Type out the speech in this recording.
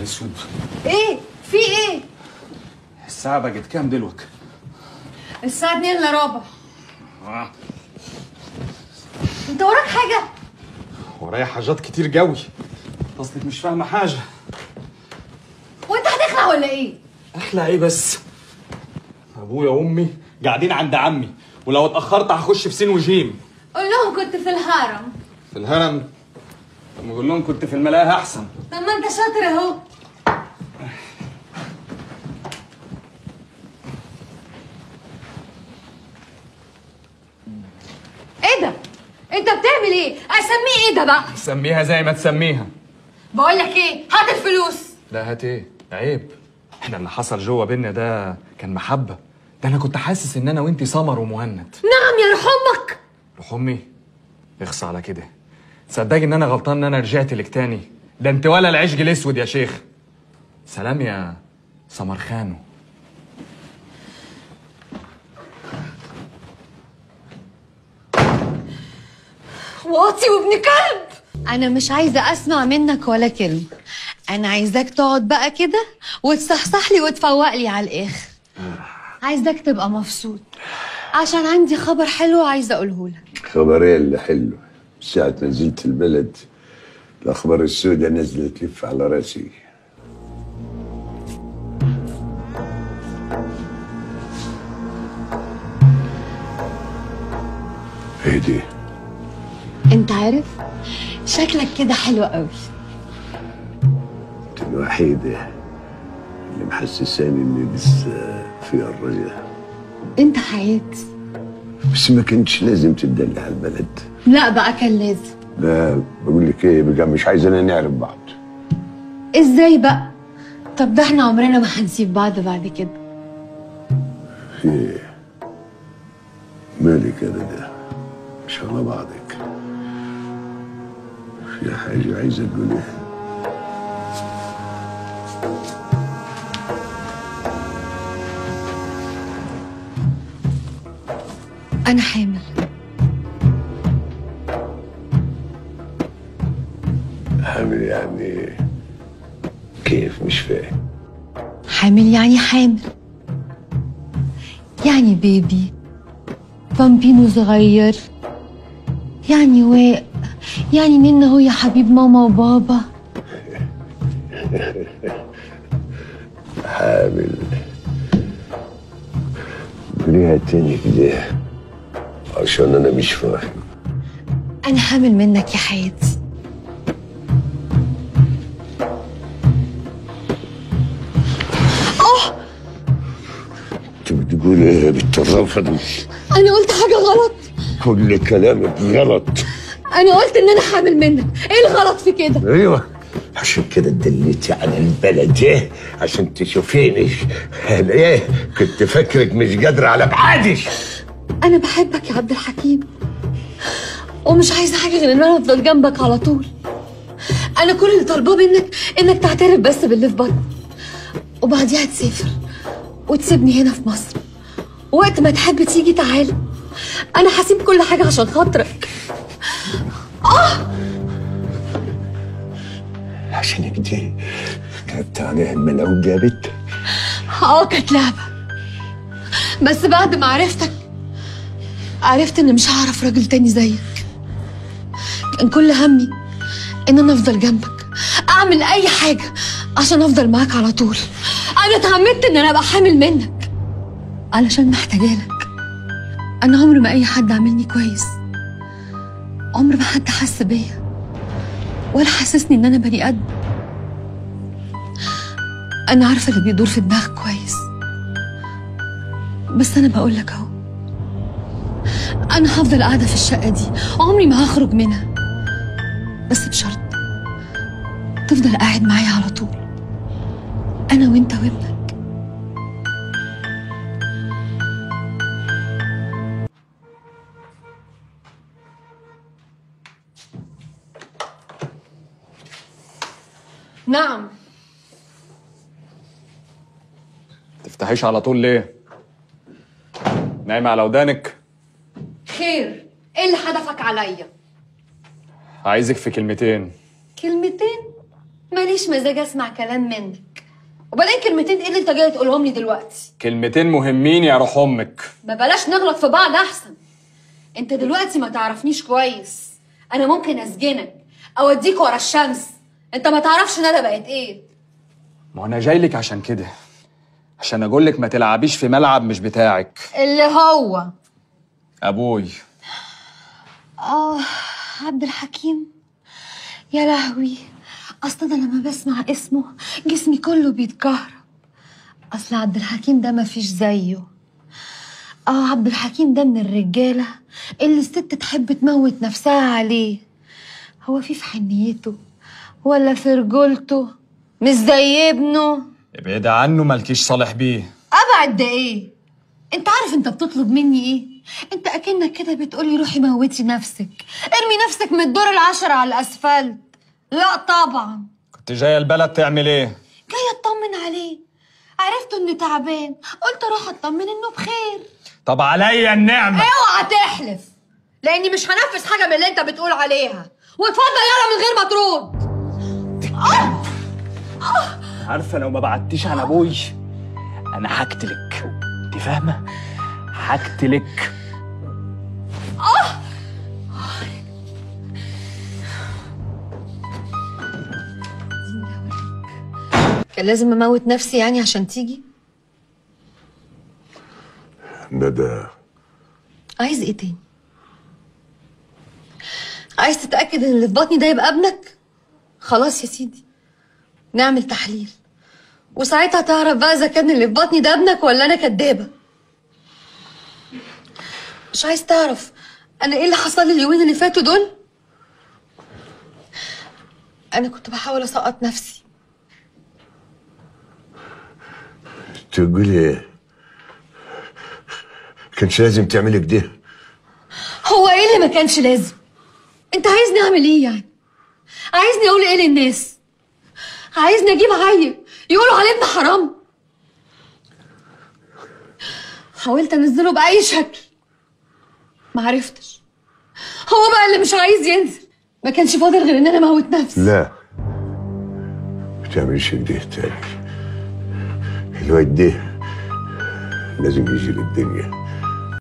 نهار اسود. ايه؟ في ايه؟ الساعة بقت كام دلوقتي؟ الساعة 2 الا ربع. انت وراك حاجة؟ ورايا حاجات كتير قوي. اصلك مش فاهمة حاجة. وانت هتخلع ولا ايه؟ اخلع ايه بس؟ ابويا وامي قاعدين عند عمي، ولو اتأخرت هخش في سين وجيم. قول لهم كنت في الهرم. في الهرم؟ طب ما اقول لهم كنت في الملاهي احسن. طب ما انت شاطر اهو. ايه ده؟ انت بتعمل ايه؟ اسميه ايه ده بقى؟ سميها زي ما تسميها. بقول لك ايه؟ هات الفلوس. لا هات ايه؟ عيب. احنا اللي حصل جوه بينا ده كان محبة. ده انا كنت حاسس ان انا وانتي سمر ومهند. نعم يا روح امك. روح امي؟ اخص على كده. تصدقي ان انا غلطان ان انا رجعت لك تاني؟ ده انت ولا العشق الاسود يا شيخ. سلام يا سمر خانو. واطي وابن كلب. انا مش عايزه اسمع منك ولا كلمه. انا عايزاك تقعد بقى كده وتصحصح لي وتفوق لي على الاخر. عايزاك تبقى مبسوط عشان عندي خبر حلو عايزه اقوله لك. خبر ايه اللي حلو؟ ساعة ما نزلت البلد الاخبار السوداء نزلت تلف على راسي. ايه دي؟ انت عارف شكلك كده حلو قوي. انت الوحيدة اللي محسساني اني لسه في الرجاء. انت حياتي. بس ما كنتش لازم تدلع على البلد. لا بقى كان لازم. لا بقول لك ايه بقى، مش عايزنا نعرف بعض. ازاي بقى؟ طب ده احنا عمرنا ما هنسيب بعض بعد كده. في ايه؟ مالك انا ده؟ مش على بعضك. في حاجة عايزة تقوليها؟ أنا حامل. حامل يعني كيف؟ مش فاهم. حامل يعني حامل، يعني بيبي بامبينو صغير، يعني واق، يعني نينا هو يا حبيب ماما وبابا. حامل؟ قوليها تاني كده عشان انا مش فاهم. انا حامل منك يا حياتي. انت بتقول ايه بالطرافه دي؟ انا قلت حاجه غلط؟ كل كلامك غلط. انا قلت ان انا حامل منك. ايه الغلط في كده؟ ايوه عشان كده دليتي على البلد ايه عشان تشوفيني. انا ايه كنت فاكرك مش قادره على بعادي. انا بحبك يا عبد الحكيم ومش عايزه حاجه غير ان انا افضل جنبك على طول. انا كل اللي طالباه منك انك تعترف بس باللي في بطني، وبعديها تسافر وتسيبني هنا في مصر. وقت ما تحب تيجي تعالى، انا هسيب كل حاجه عشان خاطرك. عشان كده تعبت عليها الملا وجابت. كانت لعبه، بس بعد ما عرفت ان مش هعرف راجل تاني زيك. كان كل همي ان انا افضل جنبك، اعمل اي حاجه عشان افضل معاك على طول. انا اتعمدت ان انا ابقى حامل منك علشان محتاجالك. انا عمر ما اي حد عاملني كويس، عمر ما حد حس بيا ولا حسسني ان انا بني ادم. انا عارفه اللي بيدور في دماغك كويس، بس انا بقول لك اهو، انا هفضل قاعده في الشقه دي، عمري ما هخرج منها، بس بشرط تفضل قاعد معايا على طول، انا وانت وابنك. نعم. تفتحيش على طول ليه؟ نايمة على ودانك؟ خير، ايه اللي حدفك عليا؟ عايزك في كلمتين. كلمتين؟ ماني ماليش مزاج اسمع كلام منك. وبعدين كلمتين ايه اللي انت جاي تقولهم لي دلوقتي؟ كلمتين مهمين يا روح امك. ما بلاش نغلط في بعض احسن. انت دلوقتي ما تعرفنيش كويس، انا ممكن اسجنك اوديك ورا الشمس. انت ما تعرفش ندى بقت ايه. ما انا جاي لك عشان كده، عشان اقول لك ما تلعبيش في ملعب مش بتاعك. اللي هو ابوي. عبد الحكيم. يا لهوي، اصلا انا لما بسمع اسمه جسمي كله بيتكهرب. اصل عبد الحكيم ده ما فيش زيه. عبد الحكيم ده من الرجاله اللي الست تحب تموت نفسها عليه. هو في حنيته ولا في رجولته؟ مش زي ابنه. ابعد عنه، مالكيش صالح بيه. ابعد ده ايه؟ انت عارف انت بتطلب مني ايه؟ انت اكنك كده بتقولي روحي موتي نفسك، ارمي نفسك من الدور ال10 على الاسفلت. لا طبعا. كنت جايه البلد تعمل ايه؟ جايه اطمن عليه. عرفت انه تعبان، قلت اروح اطمن انه بخير. طب عليا النعمه. اوعى تحلف، لاني مش هنفذ حاجه من اللي انت بتقول عليها. واتفضل يلا من غير ما ترد. عارفه لو ما بعدتيش عن ابوي انا هقتلك، انت فاهمه؟ هقتلك. كان لازم اموت نفسي يعني عشان تيجي؟ ندى، عايز ايه تاني؟ عايز تتأكد ان اللي في بطني ده يبقى ابنك؟ خلاص يا سيدي، نعمل تحليل وساعتها تعرف بقى اذا كان اللي في بطني ده ابنك ولا انا كدابة. مش عايز تعرف انا ايه اللي حصل لي اليومين اللي فاتوا دول؟ انا كنت بحاول اسقط نفسي. تقولي ايه؟ كانش لازم تعملي كده. هو ايه اللي ما كانش لازم؟ انت عايزني اعمل ايه يعني؟ عايزني اقول ايه للناس؟ عايزني اجيب عيل يقولوا عليه ابن حرام؟ حاولت انزله باي شكل ما عرفتش. هو بقى اللي مش عايز ينزل، ما كانش فاضل غير ان انا اموت نفسي. لا، ما تعمليش كده تاني. الواد ده لازم يجي للدنيا.